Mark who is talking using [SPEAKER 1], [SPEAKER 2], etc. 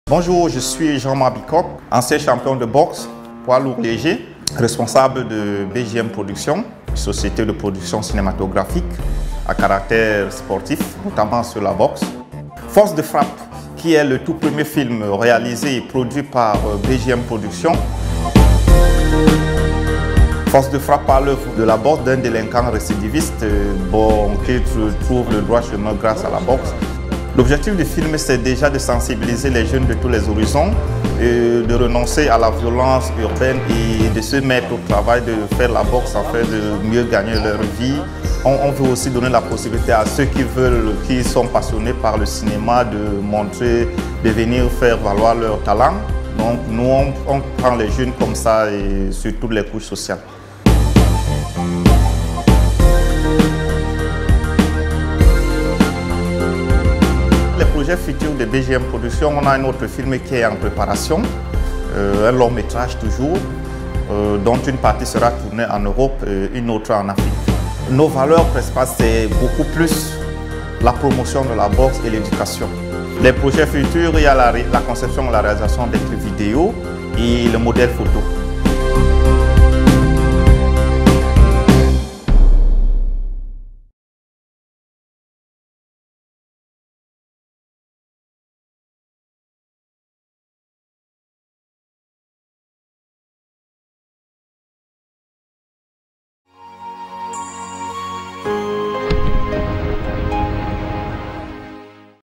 [SPEAKER 1] Bonjour, je suis Jean-Marc Bicop, ancien champion de boxe, poids lourd léger, responsable de BGM Production, société de production cinématographique à caractère sportif, notamment sur la boxe. Force de frappe, qui est le tout premier film réalisé et produit par BGM Production. Force de frappe parle de la boxe d'un délinquant récidiviste qui trouve le droit chemin grâce à la boxe. L'objectif du film, c'est déjà de sensibiliser les jeunes de tous les horizons, de renoncer à la violence urbaine et de se mettre au travail, de faire la boxe afin de mieux gagner leur vie. On veut aussi donner la possibilité à ceux qui sont passionnés par le cinéma de montrer, de venir faire valoir leur talent. Donc nous, on prend les jeunes comme ça et sur toutes les couches sociales. Les projets futurs de BGM Production, on a un autre film qui est en préparation, un long métrage toujours, dont une partie sera tournée en Europe et une autre en Afrique. Nos valeurs principales, c'est beaucoup plus la promotion de la boxe et l'éducation. Les projets futurs, il y a la conception et la réalisation des clips vidéo et le modèle photo.